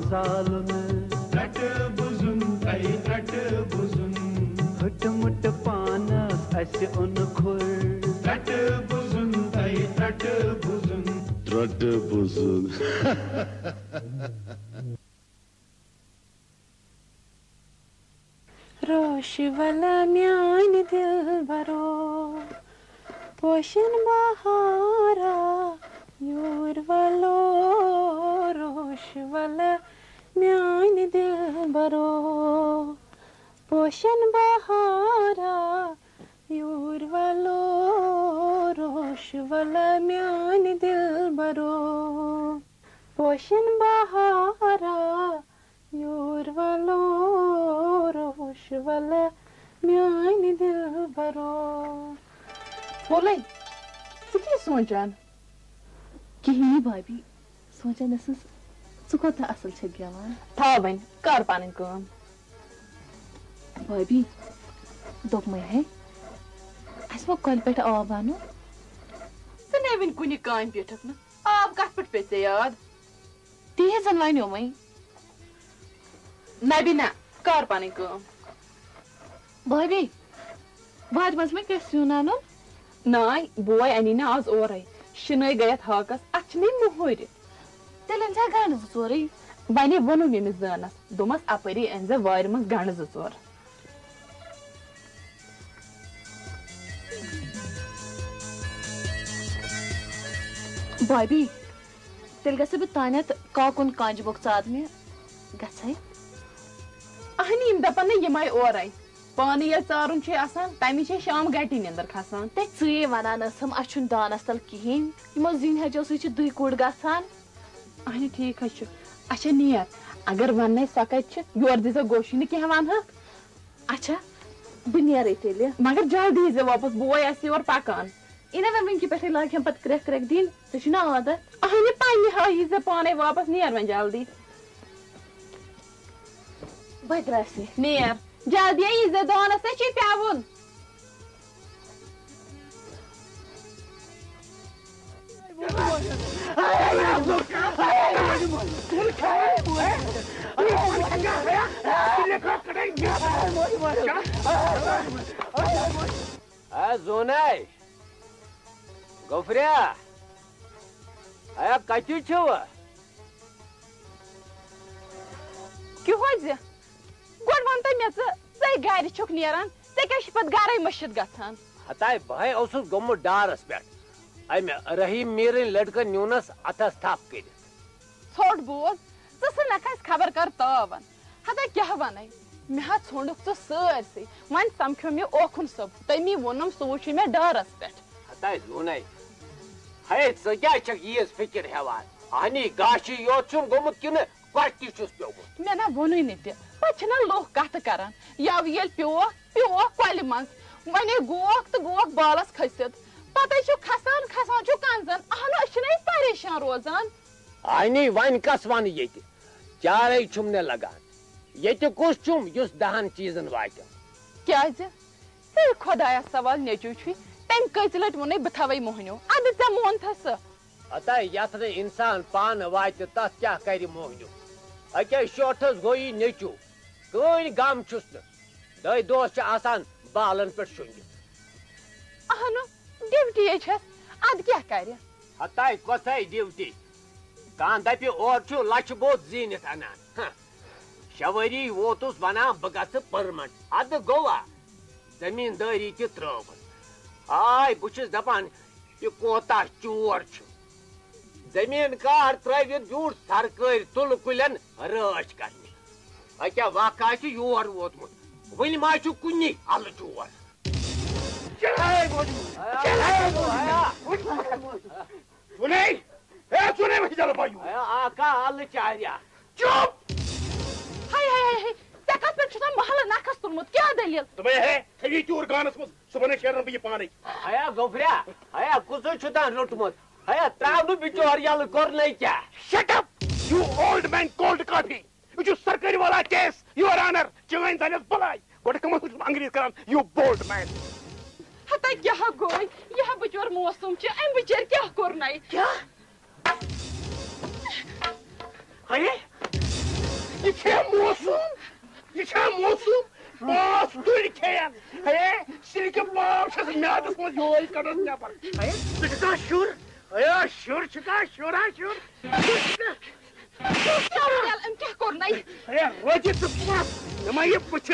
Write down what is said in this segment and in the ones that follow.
सालुन रट बुजुन तई रट बुजुन हुट मुट पानस अस उन खुर रट बुजुन तई रट बुजुन रट बुजुन रोश वाला म्यान दिल भरो पोशन बहारा योर वालो रोश वाला म्यान दिल भरो पोशन बहारा योर वालो रोश वाला म्यान दिल भरो पोशन बहारा योर वालो रोश वाला म्यान दिल भरो बोले तू क्या सोचान कहीं भाभी सोचान छु कोता असल छ गेवान था बन कर पानी काम भाभी दोक में है असमो कल पेट आब आनो तो नेविन कुनी काम पेटक न आब कत पेट पेते याद ती जन वाइनो मै नबीना कर पानी काम भाभी बाद मज में कैसे सुनानो नाय बोय अनीना आज ओरै शिनय गयत हाकस अचने मोहर तेलन जा गान जोरै बने वनु मेमिस जानस दोमस अपरी एंजे वायर मस गान जोर भाभी तेल गसे बे तानत काकुन कांज बक सादने गसै अहनीम दपन यमय ओरै पानी ये चारुन छे आसान तमी छे शाम गटी निंदर खसान ते चे वनान हम अछुन दानस तल किहिन यमो जिन हजो सु छ दुई कोड गसान अहनी ठीक हछ अच्छा नियत अगर वन्ने सकत छ योर दिस गोशिन के हमान ह अच्छा बुनियारे तेले मगर जल्दी से वापस बोय ऐसे और पाकान इना वन की पहले लाग हम पत क्रैक क्रैक दिन तो छना आदत अहनी पानी हाई से पानी वापस नियर में जल्दी बदरासे नियर जल्दी इज्जत दोन से छी प्यावुन जोनाय गोफरिया आया कचु छव कि होज गोड वन त मेच से गाड़ी छुक नेरान से के पत गारे मस्जिद गथान हताय भाई औसुस गमु डारस पेट अमे रहीम मीरन लड़का न्यूनस अथस थाप कर छोड़ बोल से नखस खबर कर तवन हता क्या वनै मे हा छोड़ुक तो सरसे वन समख्यो मे ओखुन सब तमी वनम सोच मे डारस पेट हताय जोनाय हाय स क्या छक यस फिक्र हेवान आनी गाशी योचुम गमुत किन पार्टी छुस पेगो मे ना वनै न ते पछना लोग कत करन याव येल पियो कोल मन वने गोक तो गोक बालस खसित पता छु खसान खसान छु कांजन अहन अछनै परेशान रोजान आनी वन कस वन येति चारे छुमने लगान येति कुछ छुम युस दहन चीजन वाक्य क्या जे से खुदाया सवाल नेचु छु तम कइलट वने बथावै मोहनो अद त मोन थस अता यात्रे इंसान पान वात तस क्या करि मोहनो अके शोटस गोई नेचु कोई गाम छुस न दय दोस छ आसान बालन पर शुंग अहनो ड्यूटी छस अद क्या करे हताय कोथाय ड्यूटी कान दपि और छु लछ बोत जीनित अनान शवरी वोतुस बना बगस परमट अद गोवा जमींदारी ति त्रव आय बुछस दपान ये कोता चोर छु जमीन कार त्रवित जूट सरकारी तुल कुलन राज करने अक्या वाका छु योर वोतमुत वनि मा छु कुन्नी अल चोर चलाए सुने ए सुने वही चल पायू आका अल चारिया चुप हाय हाय हाय तकत पे छना महल नाखस तुलमुत क्या दलील तुम्हें है थगी चोर गानस मस सुबह शेरन भी पानी आया गोफरिया आया कुसो छुदा रोटमुत आया त्रावनु बिचोर यल कर नहीं क्या shut up you old man cold coffee you सरकारी वाला केस योर ऑनर चोइन साइनस बलाई गोट कम अंग्रेज करन यू बोल्ड मैन हता क्या गोय यह बिचोर मौसम छ एम बिचर क्या करनाय क्या अरे ये क्या मौसम? ये क्या मौसम? पाँच दूर खेल है सिल्क पाँच छह म्यादस में जोई करन नेबर है चिका शुर है शुर चिका शुरा शुर चल क्या करना है रोजे तो पास नमा ये कुछ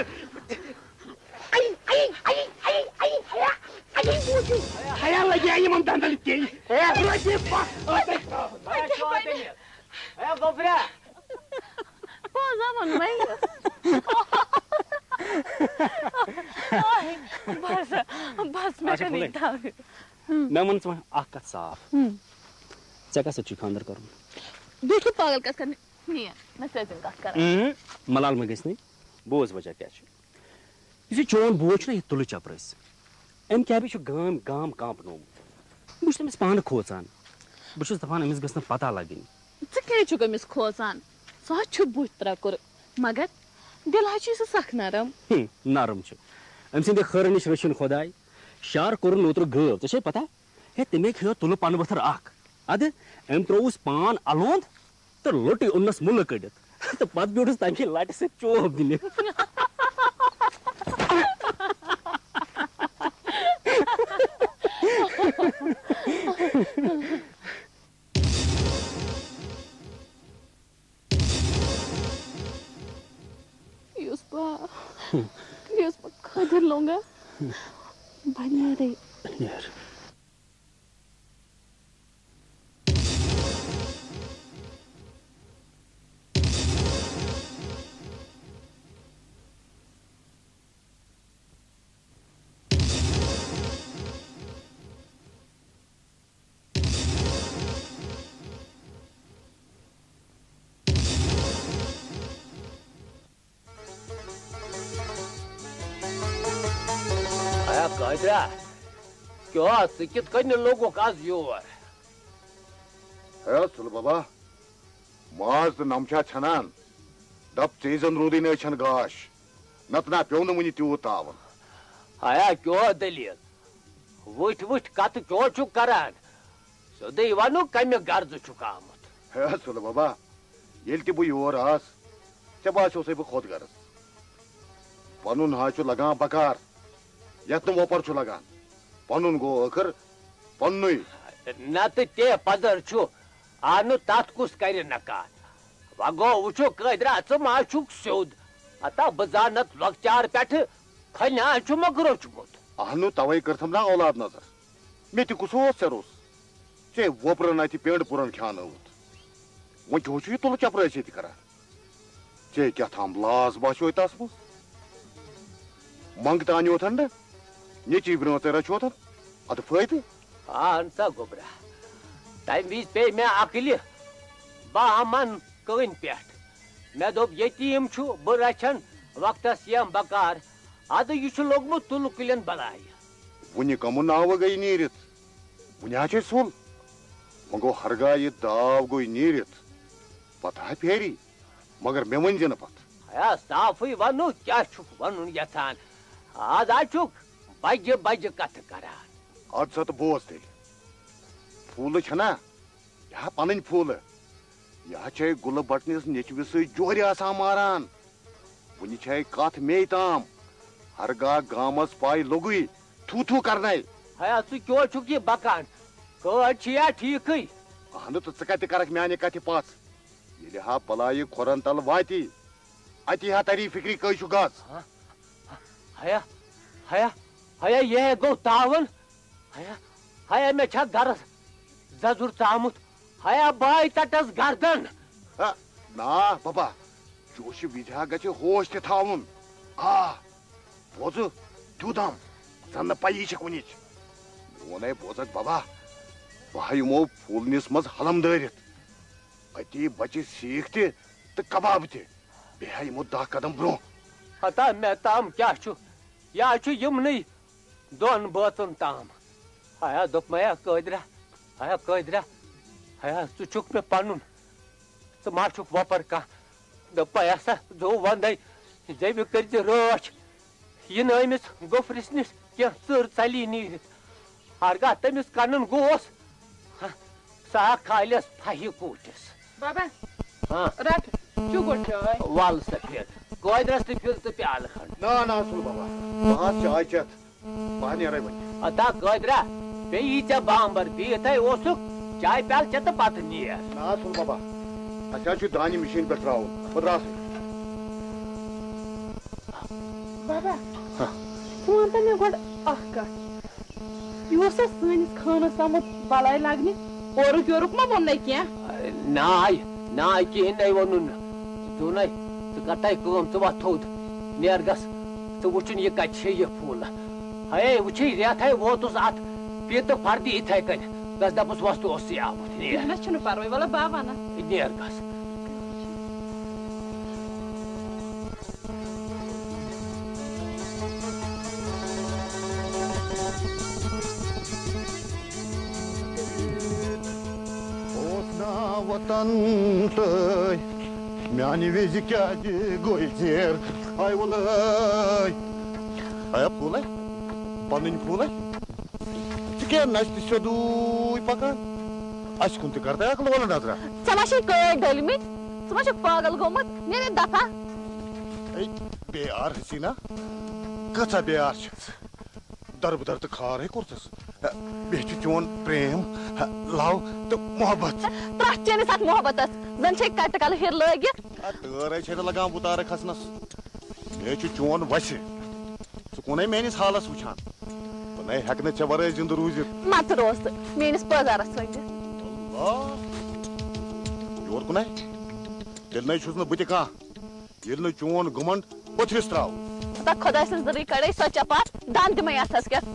हया लगे आई मन दंदल के है रोजे पास है गोफरा Poza, mano, mas... बस मैं नहीं था मैं मन से आका साफ चका सच्ची खानदर करूं बिल्कुल पागल कस करने नहीं मैं सजन कस कर मलाल में गई नहीं बोझ वजह क्या ये चोन बोझ ना ये तुल चपरस एम क्या भी गाम गाम कांपनो बुश तमिस पान खोचान बुश दफान अमिस गसन पता लगन चे छु गमिस खोचान सा छु बुत त्रकुर मगर दिल हा छु सख नरम नरम छु अम सिंदे खर निश रशन खुदाई शार कोर नोत्र गव तो पता है तमे खयो तुल पान वथर आख अद एम त्रोस पान अलोंद तो लोटी उन्नस मुल कड़ित तो पत ब्योटस तमे लट से चोब दिने Юспа кадр лонга баняре यार Kaidra, क्या कित कन्ने लोगों का जोर है सुल बाबा माज नमचा छनान दब चीजन रूदी ने छन गाश नतना प्योन मुनि त्यो तावन आया क्यों दलील वुट वुट कत क्यों छु करान सदे वनु कमे गर्ज छु कामत है सुल बाबा येल ति बु योर आस ते बासो से बु खोद गर्ज पनुन हा छु लगा बकार यत्न वोपर छु लगान पनुन गो अखर पन्नुई नत ते पदर छु आनु तात कुस करे नका वगो वुचो कदरा च मा छु सोद अता बजानत लक्चार पेठ खन्या छु मगरो छुत आनु तवई करथम ना औलाद नजर मेति कुसो सरोस चे वोपर नाति पेंड पुरन खान होत वो जोचु तुल चपरे से करा चे क्या थाम लाज बाशो तास मु मंगता न्यो थंड नीची ब्रो तेरा छोतर अत फैत आंसा गोबरा टाइम बीस पे मैं अकल बामन कन पेट मे दोप यतीम छु बरछन वक्तस यम बकार अद यह लोगमुत तुल कुलन बलाय वुनि कम नाव गई नीरित वुनि चे सुल मगो हरगा ये दाव गई नीरित पता फेरी मगर मे वन जन पत या साफी वनु क्या छु वनु यथान आज आचुक बज बज कथ करान आज सत बोस तेल फूल छना यह पन फूल यह चे गुल बटनिस नेचविस जोर मारान वुनि छे कथ मे ताम हरगा गामस पाई लोगुई थू थू करना हया सु क्यों छुक ये बकान कह या ठीक अहन तो कत करक माने कथ पास ये हा बलाय खोरन तल वाती अति हा तरी फिक्री कह गस हया हया हया ये गो तावन हया हया मे छा गरस जजुर चामुत हया बाय तटस गर्दन ना बाबा जोश विजा गछ होश ते थावन आ बोज तुदम जन पाई छ कुनिच मोने बोजक बाबा भाई मो फूलनिस मज हलम दरित अति बचे सीखते त कबाब ते बेहाई मो 10 कदम ब्रो हता मे ताम क्या छु या छु यमनै दोन बतन ताम हया दोप मया कदरा हया सु चुक में पनुन तो मा चुक वपर का दोप ऐसा जो वंदे जेब कर रोच ये नमिस गोफरिसनिस क्या सर चली नीर हरगा तमिस कनन गोस सा खालस फाही कूटिस बाबा हां रट चुगुर चाय वाल सफेद गोदरस ते फिर ते प्याल खंड ना सुन बाबा वहाँ चाय चत पानी अरे बन अता गोदरा बे ईचा बांबर बी तय ओसुक चाय प्याल चत बात नियर ना सुन बाबा अच्छा छु दानी मशीन पे त्राव पदरास बाबा वन तो मे गोड अख कथ यह सानिस खानस तम बलाई लगने ओरुक योरुक मा वोन क्या नाय कहीं नहीं वोनुन दुन तु कतय कम तु वा थोद नेर गस तु वुचन ये कत ये फूल हे वुची रेत है वोतुस अत पे तो फर्दी इथे कन गस दपस वस्तु ओस आमुत नेर ना छनु परवाय वाला बाबा ना नेर गस वतन म्यानी विज क्या गोलचेर आय वलय आय फूल पन्न फूल क्या नस्त सदूय पकान अस कुन करता अकल वाला नजरा समाशी कय डलमित समाशी पागल गोमत नेरे दफा बेयार हसीना कचा बेयार छस दरबदर तो खार है कुर्तस बेच चोन प्रेम लव तो मोहब्बत त्रह चेन साथ मोहब्बत जन छे कटकल हिर लगित तोरे छे लगाम बुतार खसनस बेच चोन वस सु कोने मेनिस हालस वुछान बने हकने चे वरे जिंद रूजित मत रोस मेनिस पजारस वंज योर कुने दिल नै छुस न बुति का येल न चोन गुमंड पथरिस त्राव ता खुदा से जरी कड़े सच्चा पात दांत में आथस के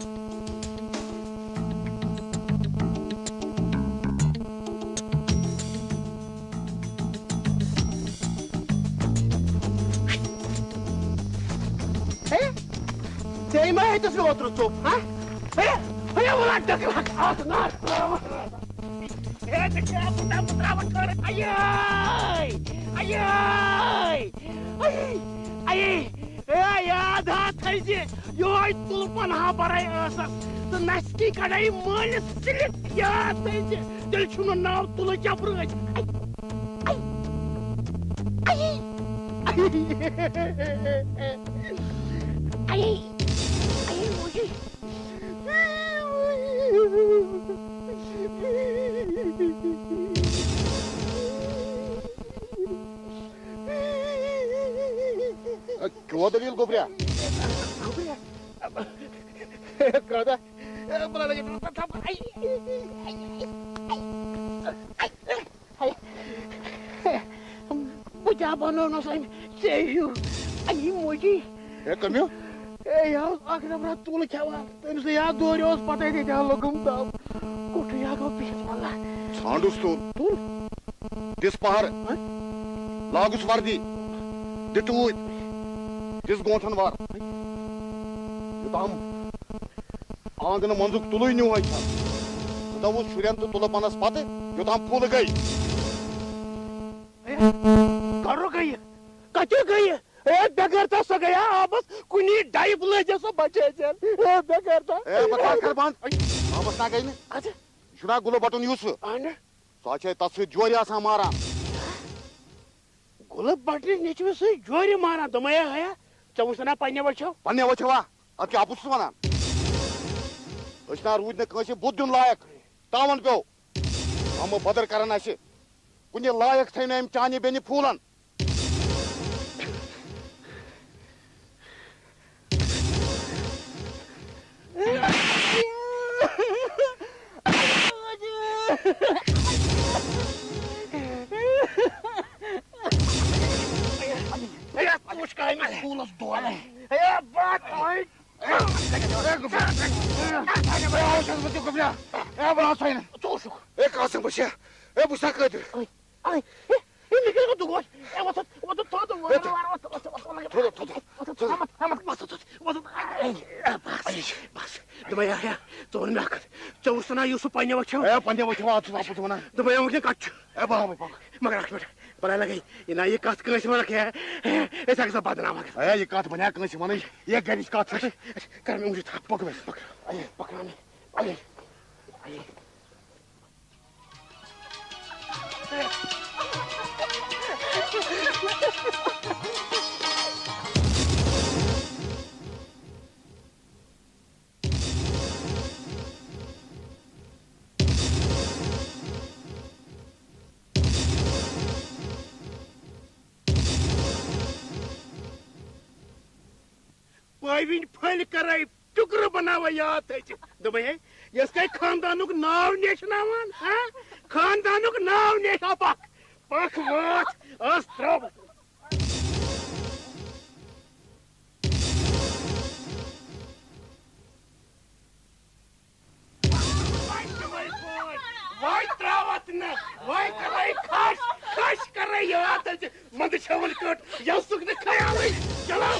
Sei mai das outro top, ha? Olha o lado daquela alto, não. É de que a puta trava cara. Ai ai! Ai ai! Ai! Ai, आधा थैसे यो आई तुलपन हा बराई असस त नस्की कडाई मन सिलिट या थैसे दिल छुनो नाव तुल जबरज आई आई आई मुझे क्यों दलील गोबरिया कहता बोला लगे पूजा बनो न सही सेयू आई मोजी ए कमियो ए यार आखिर हमरा तूल खावा तन से यार दोरियोस पता ही नहीं लगम तब कोठ या को पीछ वाला सांडुस तूल दिस पहाड़ लागुस वर्दी दिटूत दिस गोंथन वार युताम आंगन मंजुक तुलुई न्यू है दवु शुरन तो तुल पनस पाते युताम फूल गई करो गई कच्चे गई ए बेगरता सो गया आपस कुनी डाइव ले जैसा बचे चल ए बेगरता ए बता कर बांध आपस ना गई ने अच्छा शुना गुलो बटन यूस आने साचे तस्वीर जोरी आसा मारा गुलो बटन नेचवे से जोरी मारा दमया है चमुसना पन्ने वछवा अद क्या आपुस वना अशना रूद ने कसे बुद्धुन लायक तावन पे हम बदर करन आसे कुने लायक थैने हम चाने बेनी फूलन या कुछ का में फूलस दोल या बात ओए ए कासम बशे ए बुसा कदर आई ini kira tu gos waktu todo bas daya ya tuh nak jauh sana Yusuf panjang macam apa tu mana daya mungkin kacau bah makan aku pada lagi ini ayah kat kena semua lagi ऐसा कैसा बात ना मगर ये काट बना कहीं से माने ये गरीब काट है कर मैं मुझे थाप पकड़ आइए पकड़ाने आइए पाविन फल कराई टुकर बनावा याद थे दबे यस कई खानदानुक नाव नेशनावान हां खानदानुक नाव नेशा पख वात अस्त्रव वाई त्रावत न वाई कराई खास कराई याद थे मंद छवल कट यसुक ने ख्याल चलो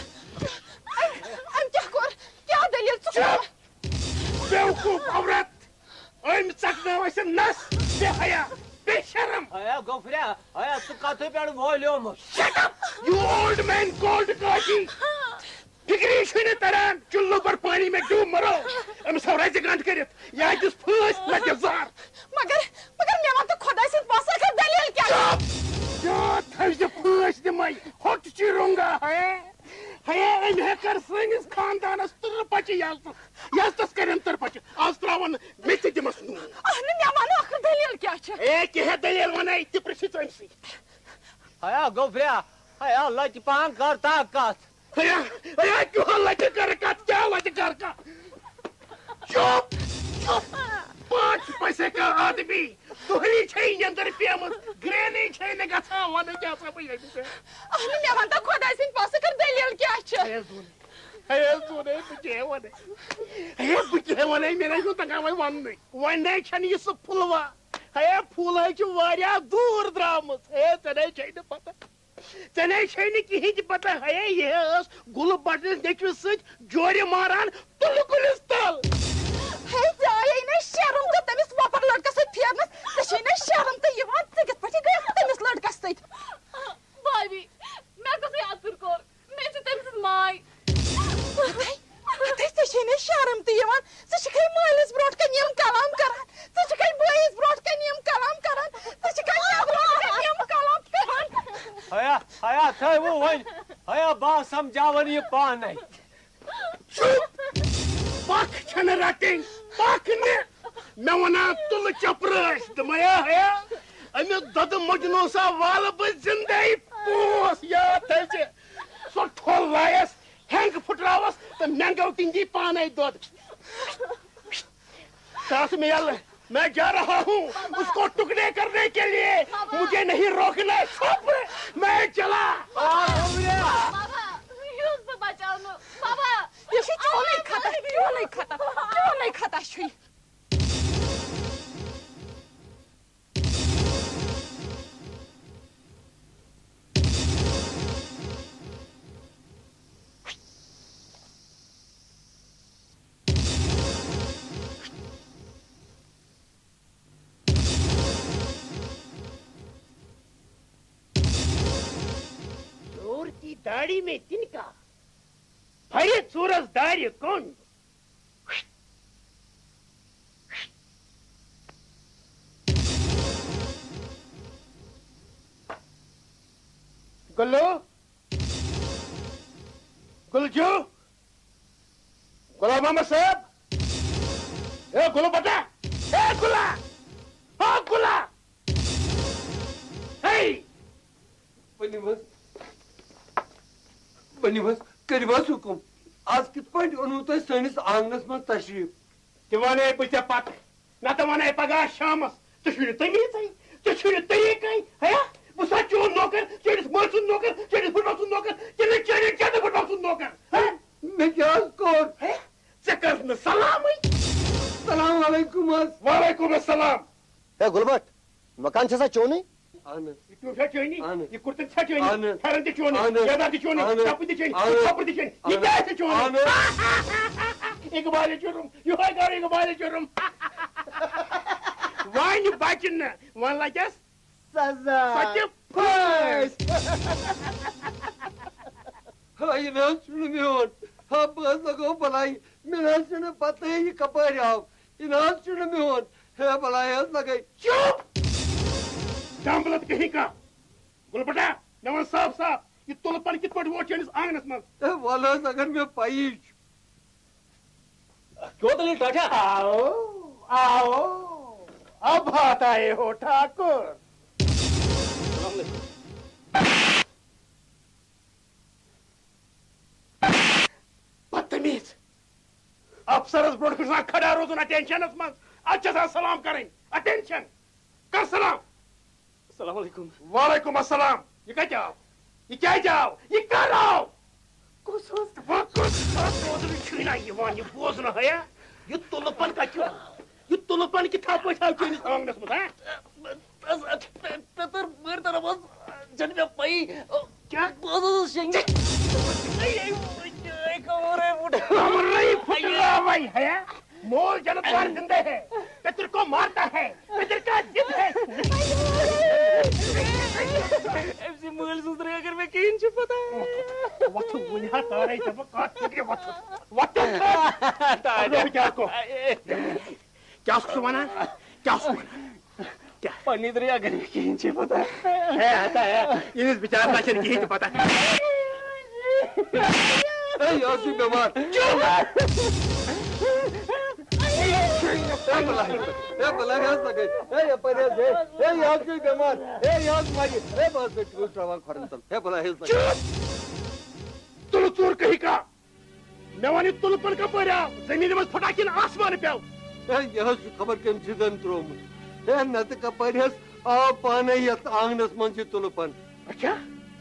क्या दलील बेवकूफ औरत अम चकनावस नस बेहया बेशरम हया गोफरिया हया तू कथे पे वोलियो shut up you old man कोल्ड काशी फिक्री छने तरन चुल्लू पर पानी में डूब मरो अम सवराज गांठ करित या दिस फर्स्ट लजजार मगर मैं तो खुदा से पासा का दलील क्या जो थज द फर्स्ट द माय हॉट चिरुंगा है अम हेकर सनिस खानदानस तरपच यस करन तरपच आज त्रावन मिच दिमस नून अहन मे मानो आखिर दलील क्या छ ए के दलील वनाई ति प्रसित अमसी हया गोफरिया हया लच पान करता कत हया क्यों लच कर कत क्या लच कर का चुप 5 पैसे का आदमी तुहली छई अंदर पेमस ग्रेनी छई ने गथा वन क्या सब ये अहन मे वन तो खुदा से पासा कर दलील क्या छ हे सुने बुझे वने मेरे को तका वने छन ये फुलवा हे फूल है वारिया दूर द्रामस हे तने छन पता तने छन किहि पता हे ये गुल बटन देखियो सच जोरे मारान तुल गुलिस तल हे जाय ने शर्म का तमिस वापर लड़का से फेरनस तशी ने शर्म तो यवान तगत पटी गय तमिस लड़का से भाभी मैं तो याद कर कोर मैं से तमिस माय तशी ने शर्म तो यवान तशी कई मालिस ब्रोट का नियम कलाम करन तशी कई बॉयज ब्रोट का नियम कलाम करन तशी कई ब्रोट का नियम कलाम करन हया थे वो वन हया बा समझावन ये पान नहीं पख छन रटिंग पख ने मैं वना तुल चपराश दमया है अमे दद मजनो सा वाल ब जिंदगी पोस या थे सो ठोल लायस हैंग फुटरावस तो मैंगो टिंगी पाने दूध सास मेल मैं जा रहा हूँ उसको टुकड़े करने के लिए मुझे नहीं रोकना चुप मैं चला बाबा ये क्यों नहीं खाता शुई की दाढ़ी में तिनका भरे सूरज दाढ़ी कौन गुल्लू गुलजू गुलाम मोहम्मद साहब ए गुल्लू बता ए गुला हाँ गुला हे बस करिवास हुकुम आज कित पॉइंट ओनु तो सनिस आंगनस में तशरीफ दिवाने बुझे पत ना तो वने पगा शामस तो शुरू तमीज तो शुरू तरीके है बुसा चो नौकर चेरिस मर्सुन नौकर चेरिस फुटबॉल नौकर चेरिस चेरिस क्या तो फुटबॉल नौकर है मैं क्या कौन है चक्कर में सलाम सलाम वालेकुम अस्सलाम ए गुलबट मकान छसा चोनी आने तू छचोनी ये कुर्ते छचोनी फरन दी चोनी यादा दी चोनी कापू दी चोनी कापू दी चोनी ये क्या है चोनी एक बार चोरूम यू हाय गाड़ी एक बार चोरूम वाइन बाचन वन लाइक अस सजा सच फर्स्ट हाय ना सुन मियोन हाँ बस लगो भलाई मेरा सुन पता है ये कपर आओ इना सुन मियोन है भलाई हंस लगे चुप डांबलत कहीं का गुलबटा नमन साहब ये तुलपन कित पट वोट चैनिस आंगनस मज वल अगर मे पई क्यों दलील टाटा? आओ आओ अब बात आए हो ठाकुर। बदतमीज अफसरस ब्रोट कुछ खड़ा रोजन अटेंशन मज अच्छा सलाम करें अटेंशन कर सलाम। अस्सलाम वालेकुम। वालेकुम अस्सलाम। ये क्या जाओ ये क्या जाओ ये कर आओ कुछ छीना ये बोजन है ये तुलपन का क्यों ये तुलपन की था पैसा चैनिस आंगनस मज तर मर तरफ जन में पई क्या बोझ शेंगे नहीं फुटरा भाई है मोल जनतार जिंदे है पितर को मारता है पितर का जिद है एफसी मोल सुधरे अगर मैं किन छु पता वक्त बुझा तारे जब काट के वक्त तारे क्या को क्या उसको माना क्या उसको क्या पानी दरिया अगर मैं किन छु पता है आता है ये विचार ना चल के पता ए यासी बीमार ए भला है सके ए परे दे ए यासी बीमार ए यास मारी ए बस बेटू ट्रवा खरंतल ए भला है सके तुल चोर कही का मैं वानी तुलपन का पड़ा जमीन में फटाकिन आसमान पे ए यह खबर केम जिदन त्रोम ए नत का परस आ पाने यत आंगनस मन से तुलपन अच्छा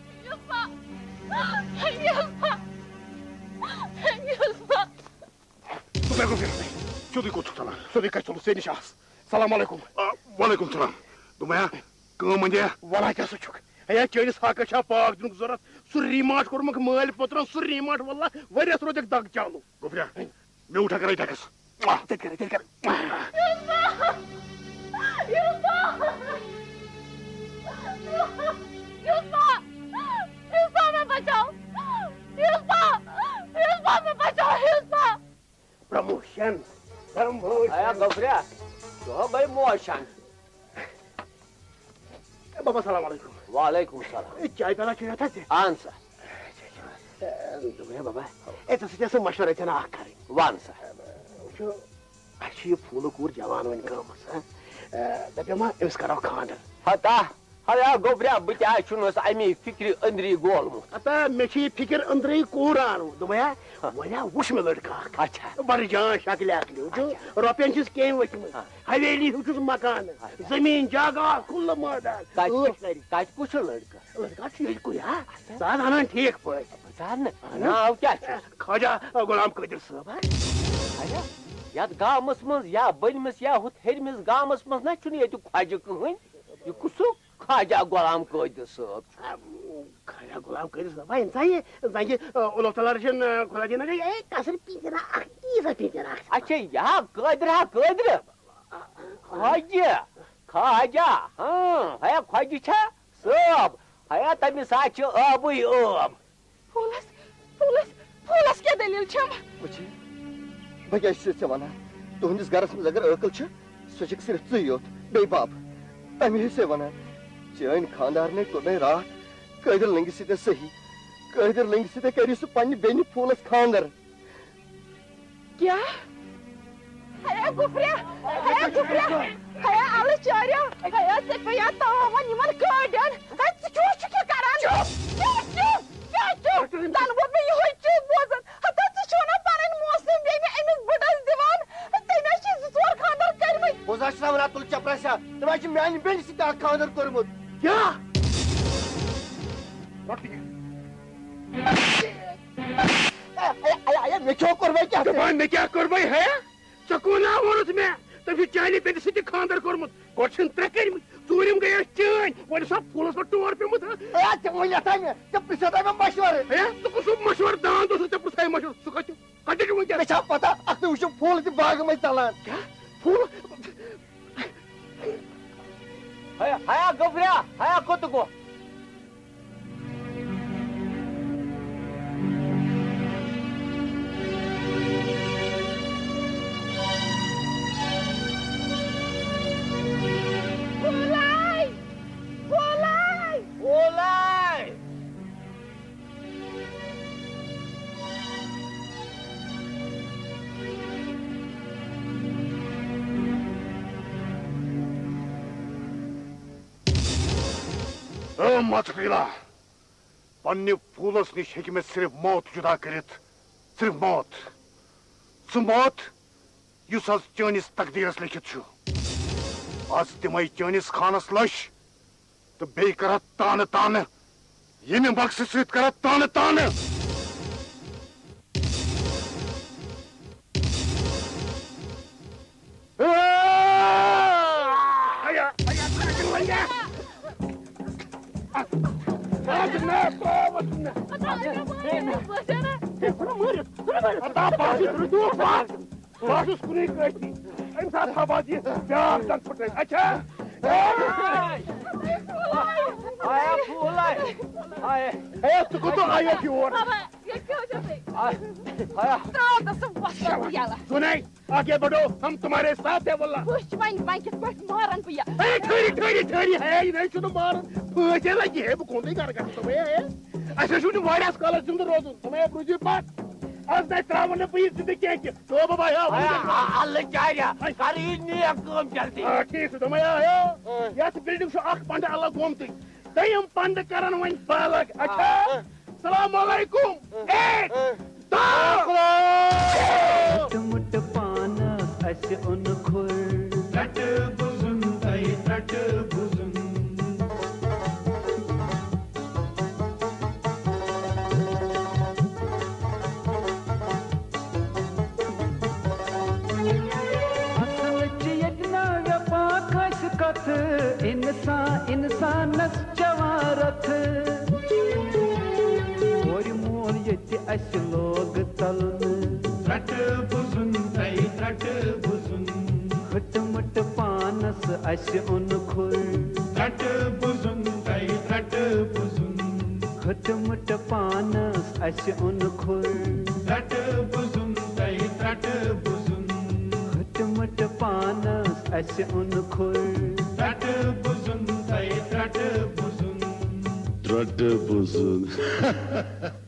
तुम्हें को फिर चुदी को चुतला चुदी का चलो से निशास सलाम अलैकुम वालेकुम सलाम तुम्हें कम मंजे वाला क्या सोचुक है चैनिस हाका छा पाक दिन जरूरत सु रिमाट कोरमक माल पत्र सु रिमाट वल्ला वरियस रोजक दग चालू गोफिया मैं उठा कर टकस तेज कर हिस्सा में बचाओ हिस्सा में बचाओ हिस्सा प्रमोशन आया गफरिया तो भाई मोशन बाबा सलाम अलैकुम वालेकुम सलाम चाय पीना चाहिए था आंसर तुम्हें बाबा ए तो जैसे मशवरा थे ना आखिरी वांसा जो अच्छी फूल कूर जवान वन कमस दपे मा इस करो खांडर हता हया गफरिया बचा छुनस अमी फिक्र अंदरी गोलमु अता मेची फिक्र अंदरी कूरान दुमया वया वुश में लड़का अच्छा बर जान शक्ल आकली जो रुपयन छिस केम वचम हवेली हुचुस मकान जमीन जागा खुल मैदान काज कुछ लड़का ठीक को यार साथ आना ठीक पे जान नाव क्या खाजा गुलाम कदर साहब आया याद गामस मज या बनमस या हुत हेरमस गामस मज ना छुनी ये ख्वाजा कहन ये कुसु ख्वाजा गुलाम कदर साहब खाया गुलाम कदर साहब इंसान ये अल्लाह ताला रशन खुदा देना ए कसर पीजना अखीसा पीजना अच्छा या कदर ख्वाजा हां है ख्वाजा छा सब है तमी साच आबई अब फूलस क्या दलील छम मुझे भैया से वना तुहंदिस गरस में अगर अकल छ सचक सिर्फ योत बे बाप अमी से वना चैन खानदार ने कोने रात कदर लंगी सिते सही कदर लंगी सिते करी सु पन्नी बेनी फूलस खानदार क्या है गुफरिया है आल चारिया है से पिया तो वन निमन काडन है चुच के करान चुप दान वो भी होई चुप बोजन हता चोना पारन मौसम बे में एमिस बडस दीवान तेना छी जोर खानदार करमै बोजाशना वना तुल चपराशा तमाची म्यानी बेनी सिते खानदार करमुत क्या मैं क्यों करबै क्या जबान में क्या करबै है चकोना वरस में तभी चाइनी पे सिटी खानदार करमुत कोछन त्रकर चूरिम गया चाइन वन सब फूलस पर टोर पे मत ए चमोया था मैं जब पिसदा में मशवरे है तो कुछ मशवर दान दो से पुसाई मशवर सुखचो कटे जो क्या बेचा पता अक्ते उस फूल की बाग में चलान क्या फूल हया गफरिया हया कोतको मत पीला पन्ने फूलस निश हेकि मे सिर्फ मौत जुदा करित सिर्फ मौत सह मौत युस आज चनिस तकदीरस लिखित छु आज तिमै चनिस खानस लश तो बे कर तान तान ये मकसद सत कर तान तान अच्छा आया फूल आया तो आयो क्यों सुनाई आगे बढ़ो हम तुम्हारे साथ है वल्ला ठहरी ठहरी ठहरी है ये नहीं सुनो मारन फसे लगी है बह कोंदे कर तुम्हें है अच्छा सुनो वारियास कालस जिंद रोजन तुम्हें रुजी पात आज नहीं त्रावन पे जिंदगी के तो बाबा अल्लाह चारिया अरे ने काम चलती ठीक है तुम्हें आयो यस बिल्डिंग शो अख पंड अल्लाह गोमती दयम पंड करन वन बालक अच्छा सलाम अलैकुम एक दो मुट पान अस उन खुर रट बुजुन तई रट बुजुन इंसानस जवारत और मोल ये अस लोग तलन रट बुजुन तई रट बुजुन खट मट पानस अस उन खुर रट बुजुन तई रट बुजुन खट मट पानस अस उन खुर रट बुजुन तई रट बुजुन खट मट पानस अस उन खुर रट बुजुन तई रट बुजुन Trate buzun.